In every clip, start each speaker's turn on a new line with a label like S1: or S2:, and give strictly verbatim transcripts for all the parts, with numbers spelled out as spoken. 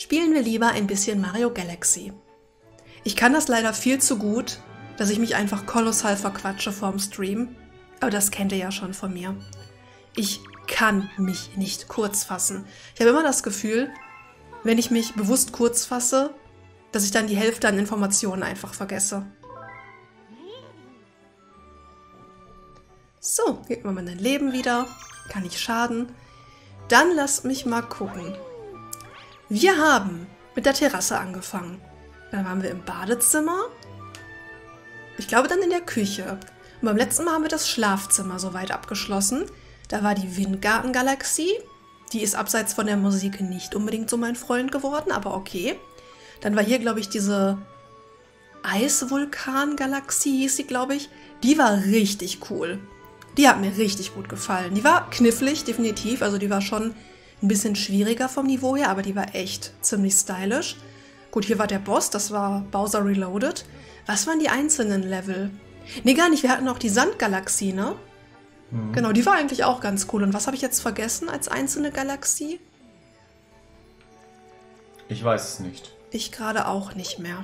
S1: spielen wir lieber ein bisschen Mario Galaxy. Ich kann das leider viel zu gut, dass ich mich einfach kolossal verquatsche vorm Stream. Aber das kennt ihr ja schon von mir. Ich kann mich nicht kurz fassen. Ich habe immer das Gefühl, wenn ich mich bewusst kurz fasse, dass ich dann die Hälfte an Informationen einfach vergesse. So, geht mir mein Leben wieder. Kann nicht schaden. Dann lasst mich mal gucken. Wir haben mit der Terrasse angefangen. Dann waren wir im Badezimmer. Ich glaube dann in der Küche. Und beim letzten Mal haben wir das Schlafzimmer soweit abgeschlossen. Da war die Windgarten-Galaxie. Die ist abseits von der Musik nicht unbedingt so mein Freund geworden, aber okay. Dann war hier, glaube ich, diese Eisvulkan-Galaxie, hieß sie, glaube ich. Die war richtig cool. Die hat mir richtig gut gefallen. Die war knifflig, definitiv. Also die war schon ein bisschen schwieriger vom Niveau her, aber die war echt ziemlich stylisch. Gut, hier war der Boss, das war Bowser Reloaded. Was waren die einzelnen Level? Nee, gar nicht. Wir hatten auch die Sandgalaxie, ne? Mhm. Genau, die war eigentlich auch ganz cool. Und was habe ich jetzt vergessen als einzelne Galaxie?
S2: Ich weiß es nicht.
S1: Ich gerade auch nicht mehr.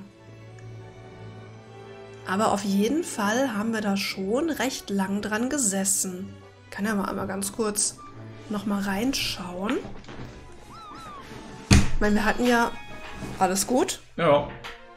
S1: Aber auf jeden Fall haben wir da schon recht lang dran gesessen. Ich kann ja mal einmal ganz kurz noch mal reinschauen. Ich meine, wir hatten ja... Alles gut?
S2: Ja.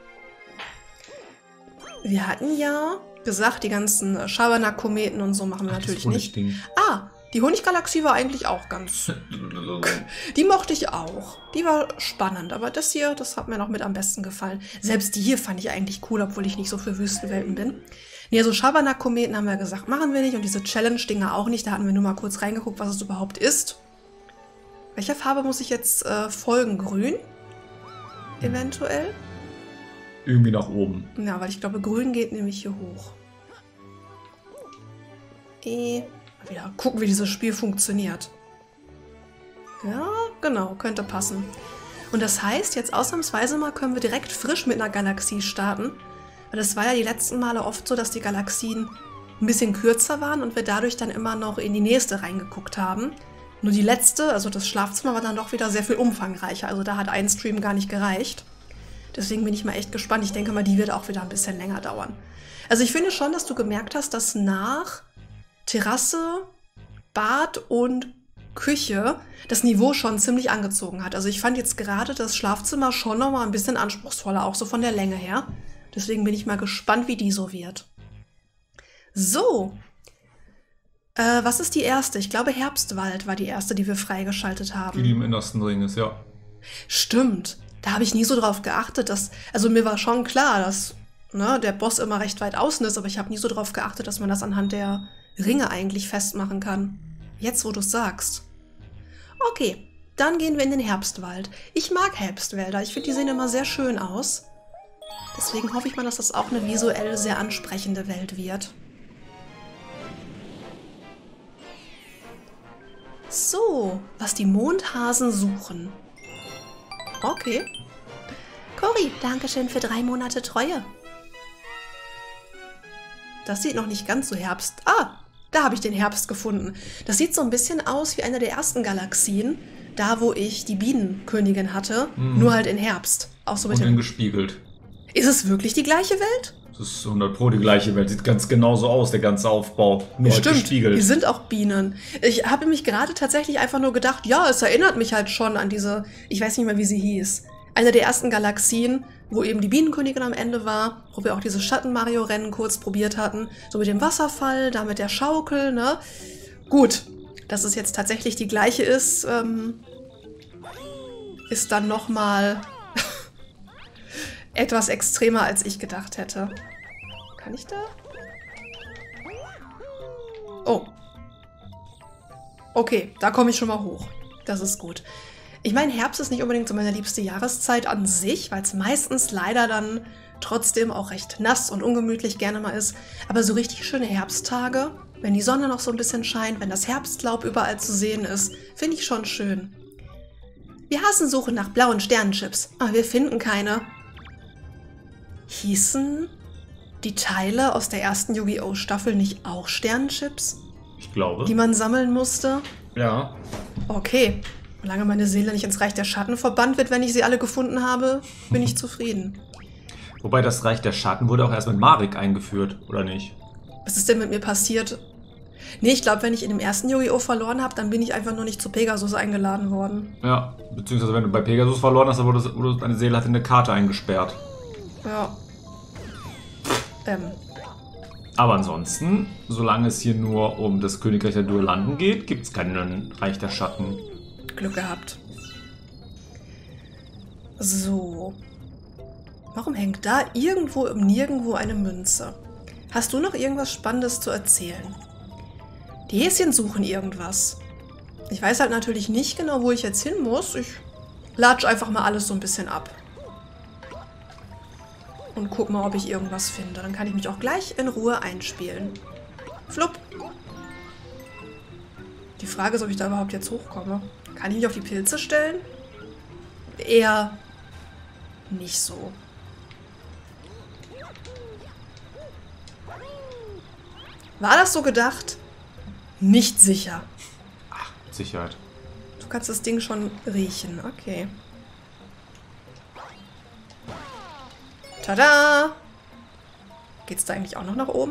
S1: Wir hatten ja gesagt, die ganzen Schabernack-Kometen und so machen wir Ach, natürlich nicht. Ah, die Honiggalaxie war eigentlich auch ganz... Die mochte ich auch. Die war spannend, aber das hier, das hat mir noch mit am besten gefallen. Selbst die hier fand ich eigentlich cool, obwohl ich nicht so für Wüstenwelten bin. Nee, so Schabernack-Kometen haben wir gesagt, machen wir nicht. Und diese Challenge-Dinger auch nicht. Da hatten wir nur mal kurz reingeguckt, was es überhaupt ist. Welcher Farbe muss ich jetzt äh, folgen? Grün? Eventuell?
S2: Irgendwie nach oben.
S1: Ja, weil ich glaube, grün geht nämlich hier hoch. E. Mal wieder gucken, wie dieses Spiel funktioniert. Ja, genau, könnte passen. Und das heißt, jetzt ausnahmsweise mal können wir direkt frisch mit einer Galaxie starten. Weil es war ja die letzten Male oft so, dass die Galaxien ein bisschen kürzer waren und wir dadurch dann immer noch in die nächste reingeguckt haben. Nur die letzte, also das Schlafzimmer, war dann doch wieder sehr viel umfangreicher. Also da hat ein Stream gar nicht gereicht. Deswegen bin ich mal echt gespannt. Ich denke mal, die wird auch wieder ein bisschen länger dauern. Also ich finde schon, dass du gemerkt hast, dass nach Terrasse, Bad und Küche das Niveau schon ziemlich angezogen hat. Also ich fand jetzt gerade das Schlafzimmer schon noch mal ein bisschen anspruchsvoller, auch so von der Länge her. Deswegen bin ich mal gespannt, wie die so wird. So. Äh, was ist die erste? Ich glaube, Herbstwald war die erste, die wir freigeschaltet haben.
S2: Die, die im innersten Ring ist, ja.
S1: Stimmt. Da habe ich nie so drauf geachtet, dass... Also mir war schon klar, dass ne, der Boss immer recht weit außen ist, aber ich habe nie so drauf geachtet, dass man das anhand der Ringe eigentlich festmachen kann. Jetzt, wo du es sagst. Okay, dann gehen wir in den Herbstwald. Ich mag Herbstwälder. Ich finde, die sehen immer sehr schön aus. Deswegen hoffe ich mal, dass das auch eine visuell sehr ansprechende Welt wird. So, was die Mondhasen suchen. Okay. Cory, danke schön für drei Monate Treue. Das sieht noch nicht ganz so Herbst... Ah, da habe ich den Herbst gefunden. Das sieht so ein bisschen aus wie eine der ersten Galaxien. Da, wo ich die Bienenkönigin hatte. Mhm. Nur halt in Herbst. Auch so mit
S2: Und
S1: dem...
S2: gespiegelt.
S1: Ist es wirklich die gleiche Welt?
S2: Das ist hundert Pro die gleiche Welt. Sieht ganz genauso aus, der ganze Aufbau. Nur halt
S1: Stimmt,
S2: gespiegelt.
S1: Die sind auch Bienen. Ich habe mich gerade tatsächlich einfach nur gedacht, ja, es erinnert mich halt schon an diese, ich weiß nicht mehr, wie sie hieß, eine der ersten Galaxien, wo eben die Bienenkönigin am Ende war, wo wir auch dieses Schatten-Mario-Rennen kurz probiert hatten. So mit dem Wasserfall, da mit der Schaukel, ne? Gut, dass es jetzt tatsächlich die gleiche ist, ähm, ist dann nochmal etwas extremer, als ich gedacht hätte. Kann ich da? Oh. Okay, da komme ich schon mal hoch. Das ist gut. Ich meine, Herbst ist nicht unbedingt so meine liebste Jahreszeit an sich, weil es meistens leider dann trotzdem auch recht nass und ungemütlich gerne mal ist. Aber so richtig schöne Herbsttage, wenn die Sonne noch so ein bisschen scheint, wenn das Herbstlaub überall zu sehen ist, finde ich schon schön. Wir Hasen suchen nach blauen Sternenchips, aber wir finden keine. Hießen die Teile aus der ersten Yu-Gi-Oh! Staffel nicht auch Sternenchips?
S2: Ich glaube.
S1: Die man sammeln musste?
S2: Ja.
S1: Okay. Solange meine Seele nicht ins Reich der Schatten verbannt wird, wenn ich sie alle gefunden habe, bin ich zufrieden.
S2: Wobei das Reich der Schatten wurde auch erst mit Marik eingeführt, oder nicht?
S1: Was ist denn mit mir passiert? Nee, ich glaube, wenn ich in dem ersten Yu-Gi-Oh! Verloren habe, dann bin ich einfach nur nicht zu Pegasus eingeladen worden.
S2: Ja, beziehungsweise wenn du bei Pegasus verloren hast, dann wurde, wurde deine Seele hat in eine Karte eingesperrt.
S1: Ja. Ähm.
S2: Aber ansonsten, solange es hier nur um das Königreich der Duellanten geht, gibt es keinen Reich der Schatten.
S1: Glück gehabt. So. Warum hängt da irgendwo im Nirgendwo eine Münze? Hast du noch irgendwas Spannendes zu erzählen? Die Häschen suchen irgendwas. Ich weiß halt natürlich nicht genau, wo ich jetzt hin muss. Ich latsch einfach mal alles so ein bisschen ab. Und guck mal, ob ich irgendwas finde. Dann kann ich mich auch gleich in Ruhe einspielen. Flupp. Die Frage ist, ob ich da überhaupt jetzt hochkomme. Kann ich mich auf die Pilze stellen? Eher nicht so. War das so gedacht? Nicht sicher.
S2: Ach, mit Sicherheit.
S1: Du kannst das Ding schon riechen. Okay. Tada! Geht's da eigentlich auch noch nach oben?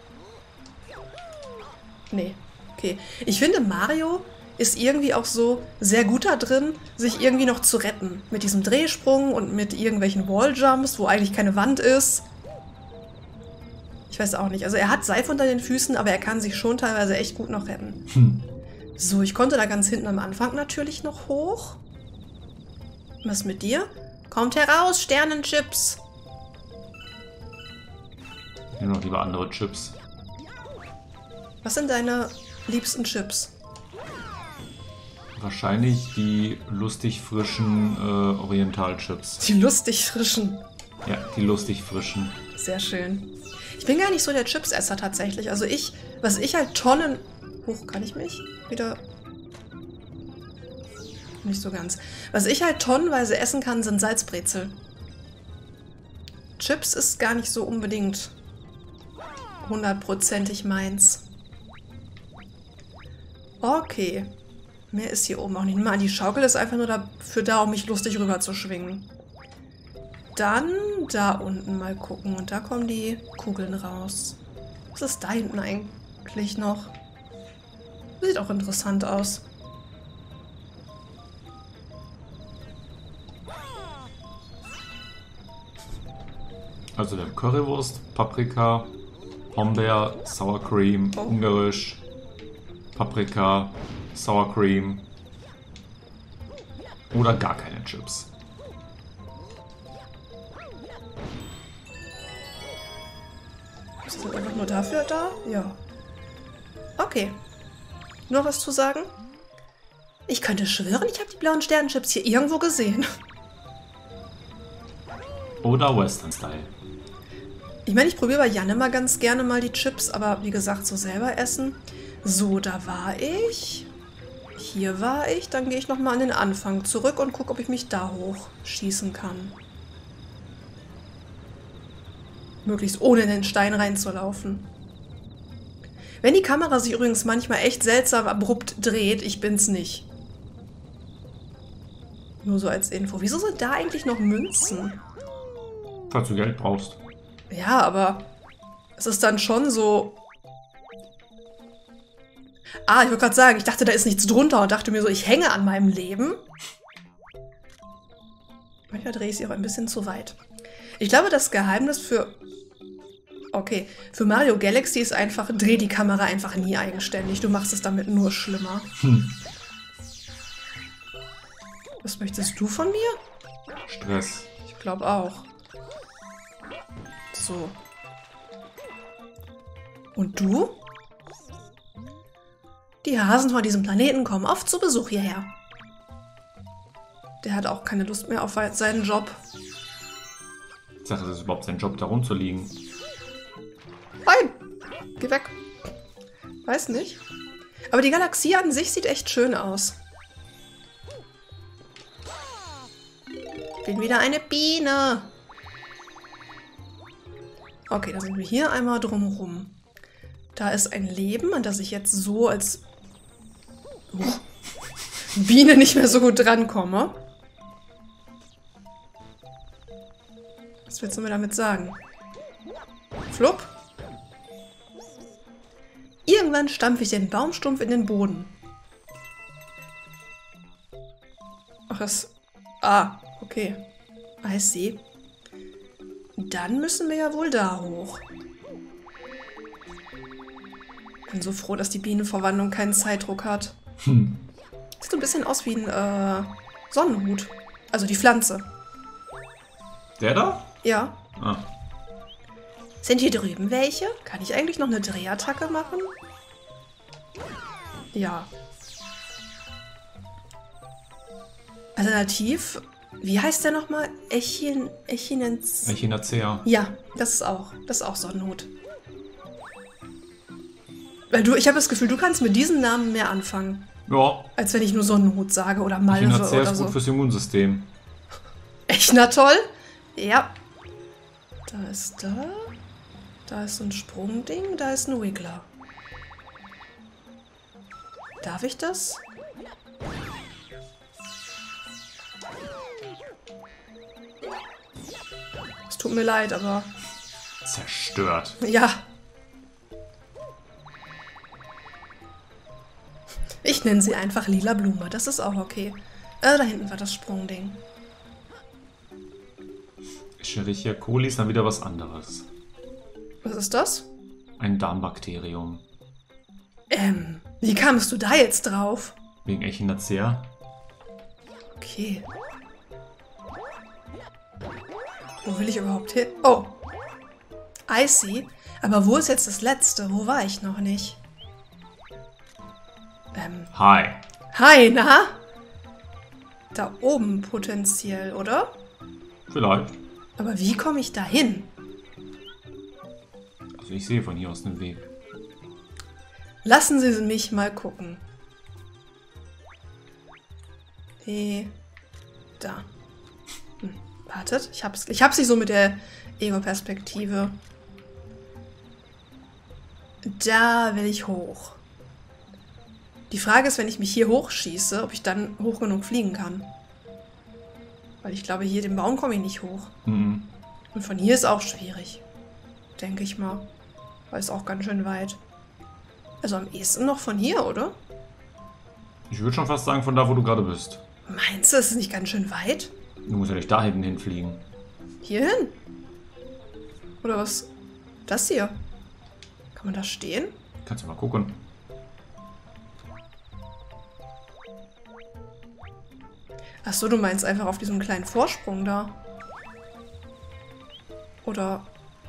S1: Nee. Okay. Ich finde, Mario ist irgendwie auch so sehr gut da drin, sich irgendwie noch zu retten. Mit diesem Drehsprung und mit irgendwelchen Walljumps, wo eigentlich keine Wand ist. Ich weiß auch nicht. Also er hat Seife unter den Füßen, aber er kann sich schon teilweise echt gut noch retten.
S2: Hm.
S1: So, ich konnte da ganz hinten am Anfang natürlich noch hoch. Was mit dir? Kommt heraus, Sternenchips.
S2: Ich nehme noch lieber andere Chips.
S1: Was sind deine liebsten Chips?
S2: Wahrscheinlich die lustig frischen äh, Oriental-Chips.
S1: Die lustig frischen.
S2: Ja, die lustig frischen.
S1: Sehr schön. Ich bin gar nicht so der Chipsesser tatsächlich. Also ich, was ich halt Tonnen... Hoch, kann ich mich wieder... Nicht so ganz. Was ich halt tonnenweise essen kann, sind Salzbrezel. Chips ist gar nicht so unbedingt hundertprozentig meins. Okay. Mehr ist hier oben auch nicht. Mal, die Schaukel ist einfach nur dafür da, um mich lustig rüber zu schwingen. Dann da unten mal gucken. Und da kommen die Kugeln raus. Was ist da hinten eigentlich noch? Sieht auch interessant aus.
S2: Also der Currywurst, Paprika, Hombeer, Sour Cream,
S1: Oh.
S2: Ungarisch, Paprika, Sour Cream oder gar keine Chips.
S1: Ist das einfach nur dafür da? Ja. Okay. Nur was zu sagen? Ich könnte schwören, ich habe die blauen Sternenchips hier irgendwo gesehen.
S2: Oder Western Style.
S1: Ich meine, ich probiere bei Jan immer ganz gerne mal die Chips, aber wie gesagt, so selber essen. So, da war ich. Hier war ich. Dann gehe ich nochmal an den Anfang zurück und gucke, ob ich mich da hochschießen kann. Möglichst ohne in den Stein reinzulaufen. Wenn die Kamera sich übrigens manchmal echt seltsam abrupt dreht, ich bin's nicht. Nur so als Info. Wieso sind da eigentlich noch Münzen?
S2: Falls du Geld brauchst.
S1: Ja, aber es ist dann schon so... Ah, ich wollte gerade sagen, ich dachte, da ist nichts drunter und dachte mir so, ich hänge an meinem Leben. Manchmal drehe ich sie auch ein bisschen zu weit. Ich glaube, das Geheimnis für... Okay, für Mario Galaxy ist einfach, dreh die Kamera einfach nie eigenständig. Du machst es damit nur schlimmer.
S2: Hm.
S1: Was möchtest du von mir?
S2: Stress.
S1: Ich glaube auch. So. Und du? Die Hasen von diesem Planeten kommen oft zu Besuch hierher. Der hat auch keine Lust mehr auf seinen Job.
S2: Ich sage, es ist überhaupt sein Job, da rumzuliegen.
S1: Nein! Geh weg. Weiß nicht. Aber die Galaxie an sich sieht echt schön aus. Ich bin wieder eine Biene. Okay, dann sind wir hier einmal drumherum. Da ist ein Leben, an das ich jetzt so als... Uh, Biene nicht mehr so gut drankomme. Was willst du mir damit sagen? Flupp. Irgendwann stampfe ich den Baumstumpf in den Boden. Ach, das... Ah, okay. I see. Dann müssen wir ja wohl da hoch. Bin so froh, dass die Bienenverwandlung keinen Zeitdruck hat.
S2: Hm.
S1: Sieht so ein bisschen aus wie ein äh, Sonnenhut. Also die Pflanze.
S2: Der da?
S1: Ja.
S2: Ah.
S1: Sind hier drüben welche? Kann ich eigentlich noch eine Drehattacke machen? Ja. Alternativ, wie heißt der nochmal? Echin... Echinenz...
S2: Echinacea.
S1: Ja, das ist auch. Das ist auch Sonnenhut. Weil du, ich habe das Gefühl, du kannst mit diesem Namen mehr anfangen.
S2: Ja.
S1: Als wenn ich nur Sonnenhut sage oder Malve
S2: Echinacea
S1: oder
S2: ist
S1: so.
S2: gut fürs Immunsystem.
S1: Echt, na toll? Ja. Da ist da. Da ist so ein Sprungding. Da ist ein Wiggler. Darf ich das? Es tut mir leid, aber...
S2: Zerstört.
S1: Ja. Ich nenne sie einfach Lila Blume. Das ist auch okay. Äh, da hinten war das Sprungding.
S2: Escherichia coli ist dann wieder was anderes.
S1: Was ist das?
S2: Ein Darmbakterium.
S1: Ähm, wie kamst du da jetzt drauf?
S2: Wegen Echinacea.
S1: Okay. Wo will ich überhaupt hin? Oh. I see. Aber wo ist jetzt das letzte? Wo war ich noch nicht? Ähm.
S2: Hi.
S1: Hi, na? Da oben potenziell, oder?
S2: Vielleicht.
S1: Aber wie komme ich da hin?
S2: Also ich sehe von hier aus den Weg.
S1: Lassen Sie mich mal gucken. Eh, da. Hm, wartet, ich hab's, ich hab's nicht so mit der Ego-Perspektive. Da will ich hoch. Die Frage ist, wenn ich mich hier hochschieße, ob ich dann hoch genug fliegen kann. Weil ich glaube, hier den Baum komme ich nicht hoch.
S2: Mhm.
S1: Und von hier ist auch schwierig. Denke ich mal. Weil es auch ganz schön weit. Also am ehesten noch von hier, oder?
S2: Ich würde schon fast sagen, von da, wo du gerade bist.
S1: Meinst du, es ist nicht ganz schön weit?
S2: Du musst ja nicht da hinten hinfliegen.
S1: Hierhin? Oder was? Das hier? Kann man da stehen?
S2: Kannst du mal gucken.
S1: Achso, du meinst einfach auf diesem kleinen Vorsprung da. Oder...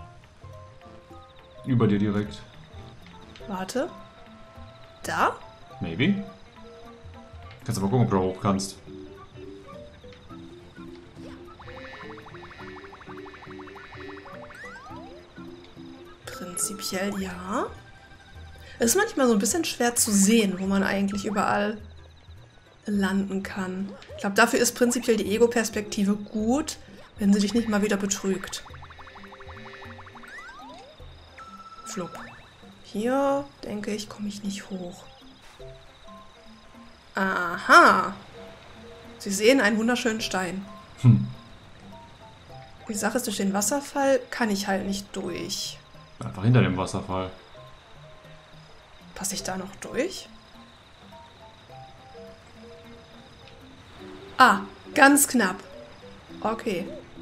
S2: Über dir direkt.
S1: Warte. Da?
S2: Maybe. Kannst aber gucken, ob du da hoch kannst.
S1: Prinzipiell ja. Es ist manchmal so ein bisschen schwer zu sehen, wo man eigentlich überall landen kann. Ich glaube, dafür ist prinzipiell die Ego-Perspektive gut, wenn sie dich nicht mal wieder betrügt. Flupp. Hier, denke ich, komme ich nicht hoch. Aha. Sie sehen einen wunderschönen Stein.
S2: Hm.
S1: Die Sache ist, durch den Wasserfall kann ich halt nicht durch.
S2: Einfach hinter dem Wasserfall.
S1: Passe ich da noch durch? Ah, ganz knapp. Okay.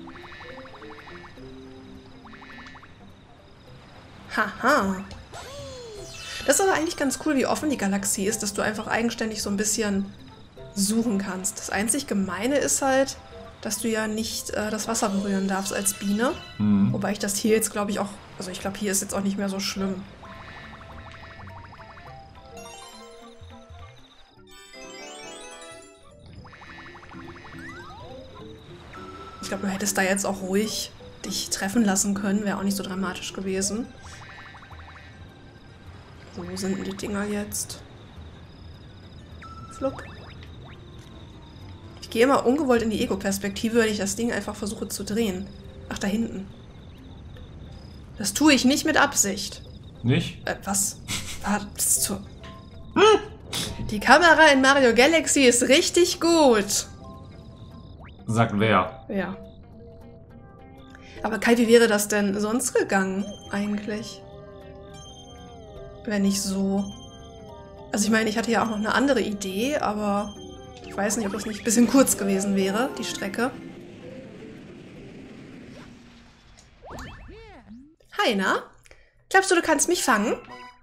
S1: Haha. Das ist aber eigentlich ganz cool, wie offen die Galaxie ist, dass du einfach eigenständig so ein bisschen suchen kannst. Das einzig Gemeine ist halt, dass du ja nicht äh, das Wasser berühren darfst als Biene.
S2: Mhm.
S1: Wobei ich das hier jetzt, glaube ich, auch... Also ich glaube, hier ist jetzt auch nicht mehr so schlimm. Ich glaube, du hättest da jetzt auch ruhig dich treffen lassen können. Wäre auch nicht so dramatisch gewesen. So, wo sind denn die Dinger jetzt? Flupp. Ich gehe immer ungewollt in die Ego-Perspektive, wenn ich das Ding einfach versuche zu drehen. Ach, da hinten. Das tue ich nicht mit Absicht.
S2: Nicht?
S1: Äh, was? Was zur... Die Kamera in Mario Galaxy ist richtig gut.
S2: Sagt wer?
S1: Ja. Aber Kai, wie wäre das denn sonst gegangen, eigentlich? Wenn nicht so. Also ich meine, ich hatte ja auch noch eine andere Idee, aber ich weiß nicht, ob das nicht ein bisschen kurz gewesen wäre, die Strecke. Hi, na? Glaubst du, du kannst mich fangen?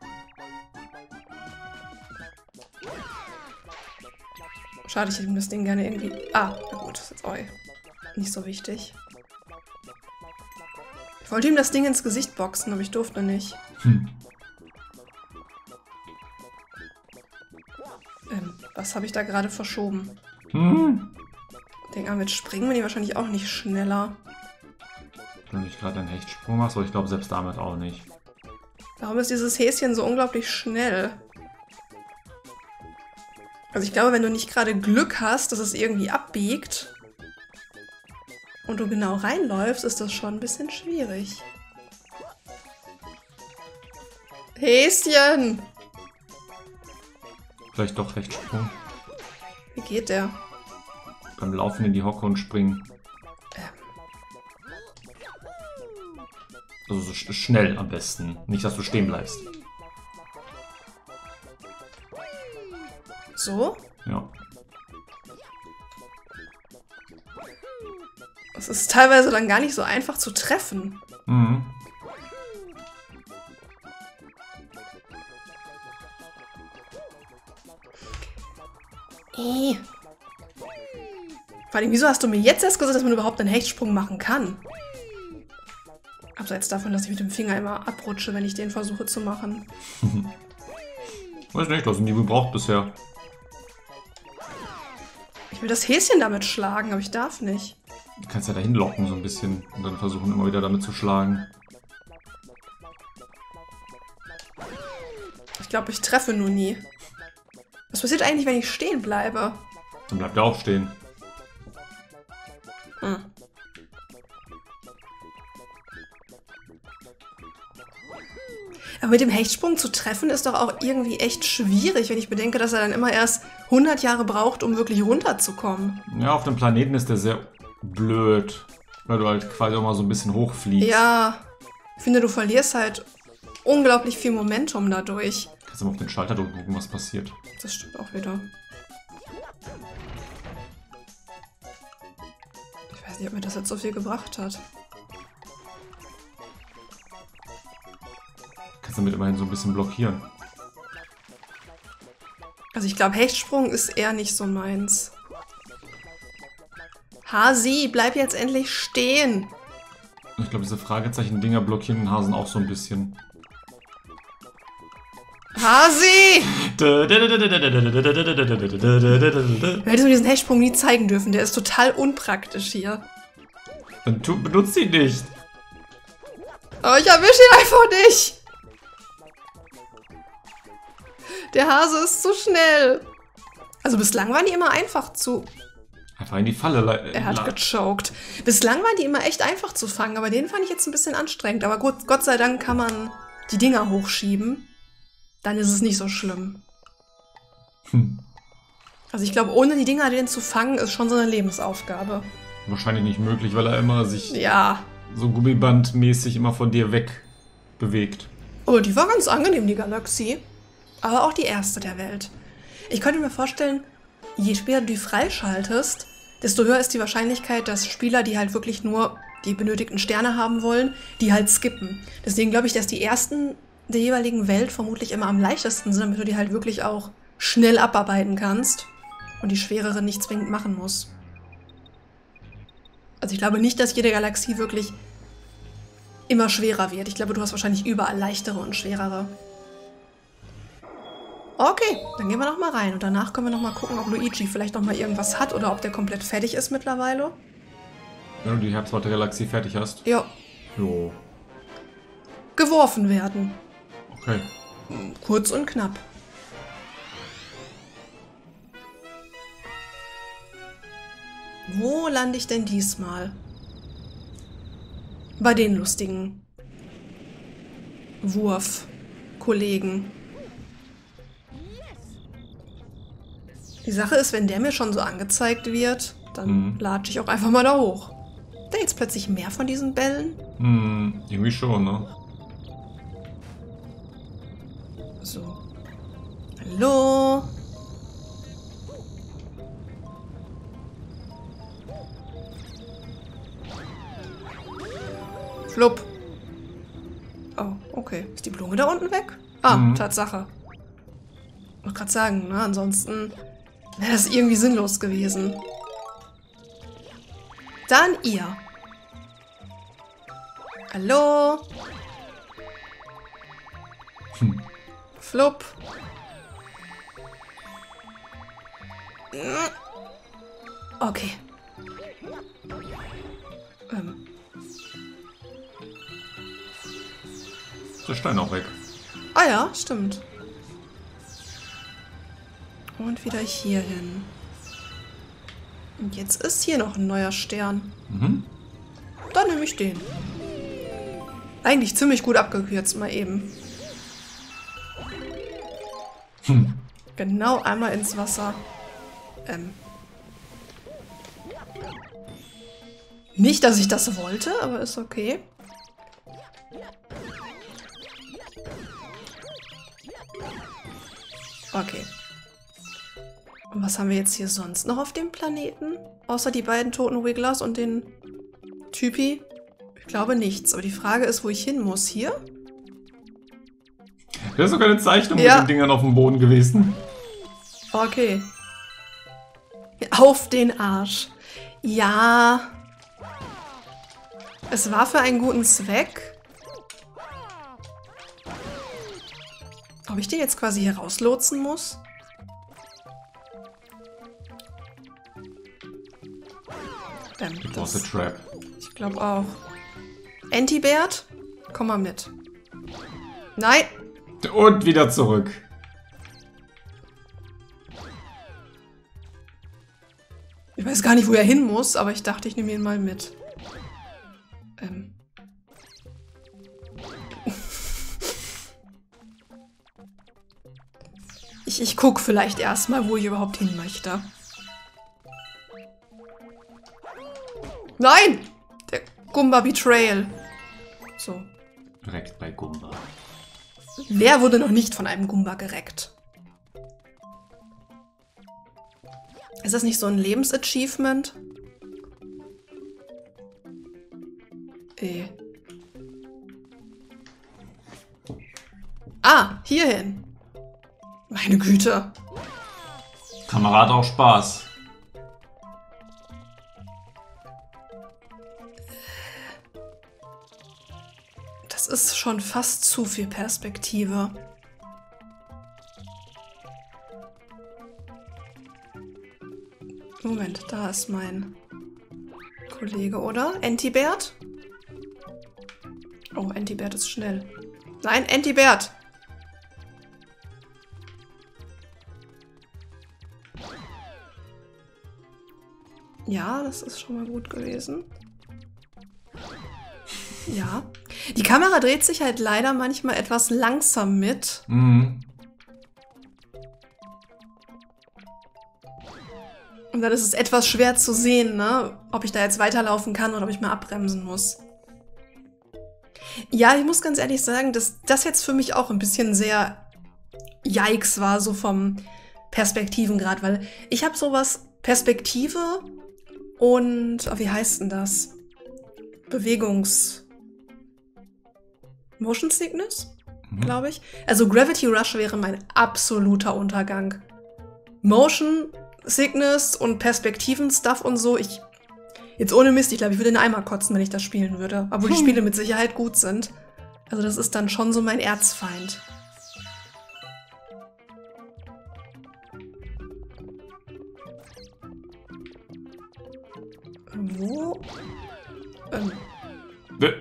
S1: Schade, ich hätte ihm das Ding gerne irgendwie... Ah, na gut, das ist jetzt auch nicht so wichtig. Ich wollte ihm das Ding ins Gesicht boxen, aber ich durfte nicht.
S2: Hm.
S1: Ähm, was habe ich da gerade verschoben?
S2: Hm.
S1: Ich denke, mit Springen bin ich wahrscheinlich auch nicht schneller.
S2: Wenn du nicht gerade einen Hechtsprung machst, aber ich glaube selbst damit auch nicht.
S1: Warum ist dieses Häschen so unglaublich schnell? Also ich glaube, wenn du nicht gerade Glück hast, dass es irgendwie abbiegt und du genau reinläufst, ist das schon ein bisschen schwierig. Häschen!
S2: Vielleicht doch Hechtsprung.
S1: Wie geht der?
S2: Beim Laufen in die Hocke und springen. Also so sch schnell am besten. Nicht, dass du stehen bleibst.
S1: So?
S2: Ja.
S1: Es ist teilweise dann gar nicht so einfach zu treffen.
S2: Mhm.
S1: Äh. Vor allem, wieso hast du mir jetzt erst gesagt, dass man überhaupt einen Hechtsprung machen kann? Abseits davon, dass ich mit dem Finger immer abrutsche, wenn ich den versuche zu machen.
S2: Weiß nicht, das sind nie gebraucht bisher.
S1: Ich will das Häschen damit schlagen, aber ich darf nicht.
S2: Du kannst ja dahin locken so ein bisschen und dann versuchen immer wieder damit zu schlagen.
S1: Ich glaube, ich treffe nur nie. Was passiert eigentlich, wenn ich stehen bleibe?
S2: Dann bleibt er auch stehen.
S1: Hm. Aber mit dem Hechtsprung zu treffen ist doch auch irgendwie echt schwierig, wenn ich bedenke, dass er dann immer erst hundert Jahre braucht, um wirklich runterzukommen.
S2: Ja, auf dem Planeten ist der sehr blöd, weil du halt quasi auch mal so ein bisschen hochfliegst.
S1: Ja, ich finde, du verlierst halt unglaublich viel Momentum dadurch.
S2: Kannst du mal auf den Schalter drücken, gucken, was passiert.
S1: Das stimmt auch wieder. Ich weiß nicht, ob mir das jetzt so viel gebracht hat.
S2: Kannst damit immerhin so ein bisschen blockieren.
S1: Also ich glaube, Hechtsprung ist eher nicht so meins. Hasi, bleib jetzt endlich stehen!
S2: Ich glaube, diese Fragezeichen-Dinger blockieren den Hasen auch so ein bisschen.
S1: Hasi!
S2: Du
S1: Du hättest mir diesen Hechtsprung nie zeigen dürfen, der ist total unpraktisch hier.
S2: Dann tu, benutzt ihn nicht!
S1: Oh, ich erwische ihn einfach nicht! Der Hase ist zu schnell. Also bislang waren die immer einfach zu...
S2: Einfach in die Falle.
S1: Er hat gechoked. Bislang waren die immer echt einfach zu fangen, aber den fand ich jetzt ein bisschen anstrengend. Aber gut, Gott sei Dank kann man die Dinger hochschieben. Dann ist es nicht so schlimm.
S2: Hm.
S1: Also ich glaube, ohne die Dinger den zu fangen, ist schon so eine Lebensaufgabe.
S2: Wahrscheinlich nicht möglich, weil er immer sich
S1: Ja.
S2: so gummibandmäßig immer von dir weg bewegt.
S1: Oh, die war ganz angenehm, die Galaxie. Aber auch die erste der Welt. Ich könnte mir vorstellen, je später du die freischaltest, desto höher ist die Wahrscheinlichkeit, dass Spieler, die halt wirklich nur die benötigten Sterne haben wollen, die halt skippen. Deswegen glaube ich, dass die ersten der jeweiligen Welt vermutlich immer am leichtesten sind, damit du die halt wirklich auch schnell abarbeiten kannst und die schwereren nicht zwingend machen musst. Also ich glaube nicht, dass jede Galaxie wirklich immer schwerer wird. Ich glaube, du hast wahrscheinlich überall leichtere und schwerere. Okay, dann gehen wir noch mal rein und danach können wir noch mal gucken, ob Luigi vielleicht noch mal irgendwas hat oder ob der komplett fertig ist mittlerweile.
S2: Wenn du die Herbstwarte Galaxie fertig hast.
S1: Ja.
S2: Jo.
S1: Geworfen werden.
S2: Okay.
S1: Kurz und knapp. Wo lande ich denn diesmal? Bei den lustigen Wurfkollegen. Die Sache ist, wenn der mir schon so angezeigt wird, dann
S2: Mhm.
S1: latsche ich auch einfach mal da hoch. Da jetzt plötzlich mehr von diesen Bällen?
S2: Hm, irgendwie schon, ne?
S1: So. Hallo? Flupp. Oh, okay. Ist die Blume da unten weg? Ah,
S2: Mhm.
S1: Tatsache. Ich wollte gerade sagen, ne? Ansonsten wäre das irgendwie sinnlos gewesen. Dann ihr. Hallo?
S2: Hm.
S1: Flupp. Okay. Ähm,
S2: Ist der Stein auch weg.
S1: ah ja, stimmt. Und wieder hier hin. Und jetzt ist hier noch ein neuer Stern.
S2: Mhm.
S1: Dann nehme ich den. Eigentlich ziemlich gut abgekürzt, mal eben.
S2: Hm.
S1: Genau einmal ins Wasser. Ähm. Nicht, dass ich das wollte, aber ist okay. Okay. Und was haben wir jetzt hier sonst noch auf dem Planeten? Außer die beiden toten Wigglers und den Typi? Ich glaube nichts. Aber die Frage ist, wo ich hin muss. Hier?
S2: Da ist sogar eine Zeichnung
S1: Ja.
S2: mit den Dingern auf dem Boden gewesen.
S1: Okay. Auf den Arsch. Ja. Es war für einen guten Zweck. Ob ich den jetzt quasi hier rauslotsen muss? Ähm,
S2: Du brauchst
S1: das,
S2: eine Trap.
S1: ich glaube auch. Antibert? Komm mal mit. Nein.
S2: Und wieder zurück.
S1: Ich weiß gar nicht, wo er hin muss, aber ich dachte, ich nehme ihn mal mit. Ähm. ich ich gucke vielleicht erstmal, wo ich überhaupt hin möchte. Nein! Der Goomba Betrayal. So.
S2: Direkt bei Goomba.
S1: Wer wurde noch nicht von einem Goomba gereckt? Ist das nicht so ein Lebensachievement? Eh. Ah, hierhin. Meine Güte.
S2: Kamerad auch Spaß.
S1: Das ist schon fast zu viel Perspektive. Moment, da ist mein Kollege, oder? Antibert? Oh, Antibert ist schnell. Nein, Antibert! Ja, das ist schon mal gut gewesen. Ja. Die Kamera dreht sich halt leider manchmal etwas langsam mit.
S2: Mhm.
S1: Und dann ist es etwas schwer zu sehen, ne? Ob ich da jetzt weiterlaufen kann oder ob ich mal abbremsen muss. Ja, ich muss ganz ehrlich sagen, dass das jetzt für mich auch ein bisschen sehr yikes war, so vom Perspektivengrad, weil ich habe sowas Perspektive und, oh, wie heißt denn das? Bewegungs... Motion Sickness,
S2: Mhm.
S1: glaube ich. Also Gravity Rush wäre mein absoluter Untergang. Motion Sickness und Perspektiven-Stuff und so, ich... Jetzt ohne Mist, ich glaube, ich würde in den Eimer kotzen, wenn ich das spielen würde. Obwohl die
S2: Hm.
S1: Spiele mit Sicherheit gut sind. Also das ist dann schon so mein Erzfeind. Wo? Ähm,
S2: Äh,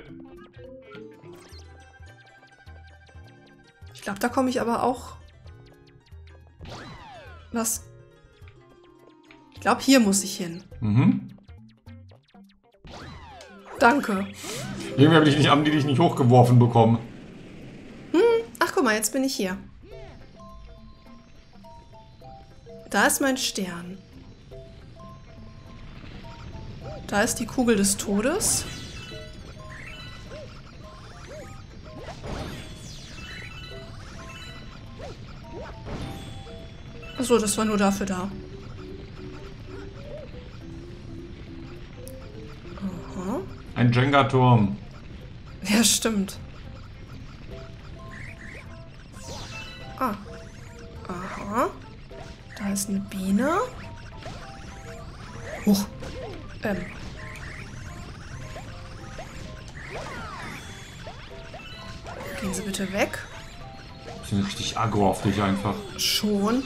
S1: ich glaube, da komme ich aber auch... Was? Ich glaube, hier muss ich hin.
S2: Mhm.
S1: Danke.
S2: Irgendwie habe ich nicht, haben die dich nicht hochgeworfen bekommen.
S1: Ach, guck mal, jetzt bin ich hier. Da ist mein Stern. Da ist die Kugel des Todes. Achso, das war nur dafür da. Aha.
S2: Ein Jenga-Turm.
S1: Ja, stimmt. Ah. Aha. Da ist eine Biene. Huch. Ähm. Gehen Sie bitte weg.
S2: Die sind richtig aggro auf dich einfach.
S1: Schon.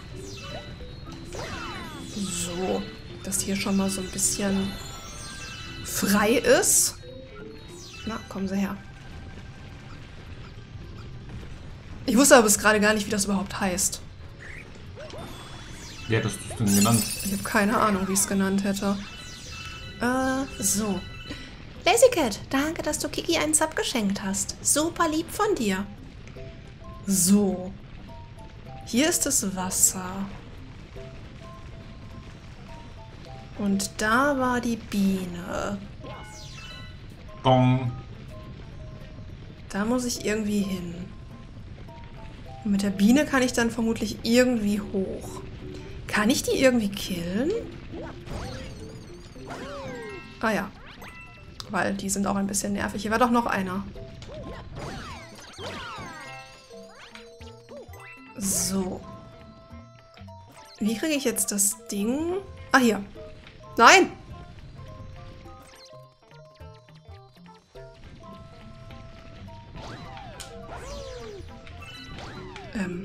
S1: So. Dass hier schon mal so ein bisschen frei ist. Na, kommen Sie her. Ich wusste aber bis gerade gar nicht, wie das überhaupt heißt.
S2: Wie hättest du es denn genannt?
S1: Ich habe keine Ahnung, wie ich es genannt hätte. Äh, so. Lazycat, danke, dass du Kiki einen Sub geschenkt hast. Super lieb von dir. So. Hier ist das Wasser. Und da war die Biene.
S2: Bong.
S1: Da muss ich irgendwie hin. Und mit der Biene kann ich dann vermutlich irgendwie hoch. Kann ich die irgendwie killen? Ah ja. Weil die sind auch ein bisschen nervig. Hier war doch noch einer. So. Wie kriege ich jetzt das Ding? Ah, hier. Nein! Ähm.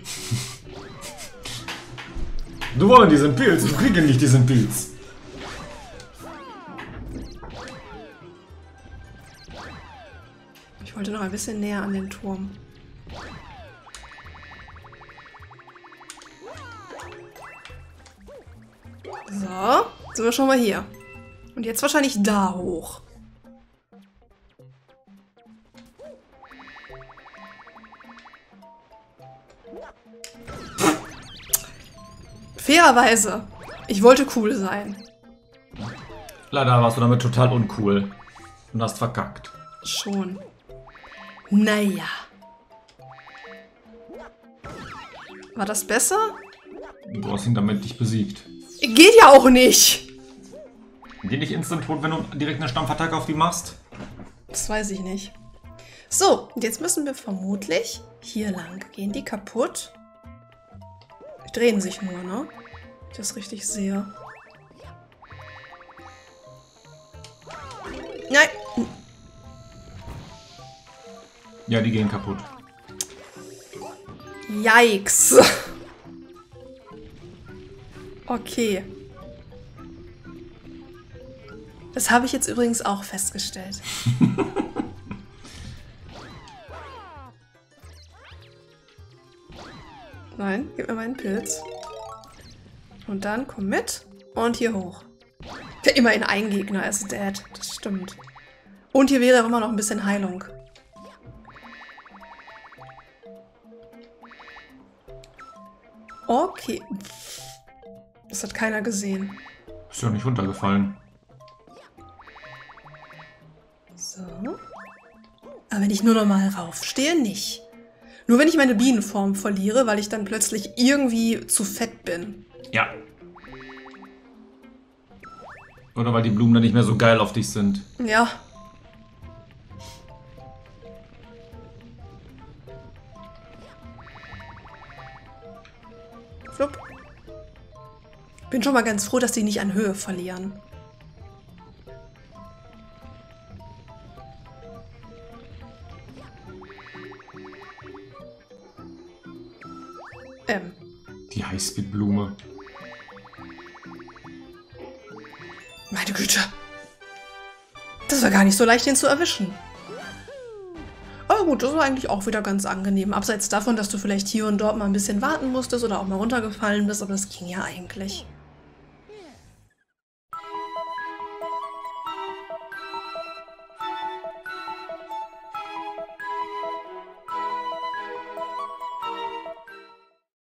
S2: Du wolltest diesen Pilz, du kriegst nicht diesen Pilz.
S1: Ich wollte noch ein bisschen näher an den Turm. So, sind wir schon mal hier. Und jetzt wahrscheinlich da hoch. Fairerweise. Ich wollte cool sein.
S2: Leider warst du damit total uncool. Und hast verkackt.
S1: Schon. Naja. War das besser?
S2: Du hast ihn damit dich besiegt.
S1: Geht ja auch nicht.
S2: Geht nicht instant tot, wenn du direkt eine Stampfattacke auf die machst?
S1: Das weiß ich nicht. So, und jetzt müssen wir vermutlich hier lang. Gehen die kaputt? Die drehen sich nur, ne? Wenn ich das richtig sehe. Nein!
S2: Ja, die gehen kaputt.
S1: Yikes! Okay. Das habe ich jetzt übrigens auch festgestellt. Nein, gib mir meinen Pilz. Und dann komm mit und hier hoch. Immerhin ein Gegner ist dead, das stimmt. Und hier wäre auch immer noch ein bisschen Heilung. Okay. Das hat keiner gesehen.
S2: Ist ja nicht runtergefallen.
S1: So. Aber wenn ich nur noch mal raufstehe, nicht. Nur wenn ich meine Bienenform verliere, weil ich dann plötzlich irgendwie zu fett bin.
S2: Ja. Oder weil die Blumen dann nicht mehr so geil auf dich sind.
S1: Ja. Flupp. Bin schon mal ganz froh, dass die nicht an Höhe verlieren. Ähm.
S2: Die Highspeed-Blume.
S1: Meine Güte. Das war gar nicht so leicht, den zu erwischen. Aber gut, das war eigentlich auch wieder ganz angenehm. Abseits davon, dass du vielleicht hier und dort mal ein bisschen warten musstest oder auch mal runtergefallen bist, aber das ging ja eigentlich.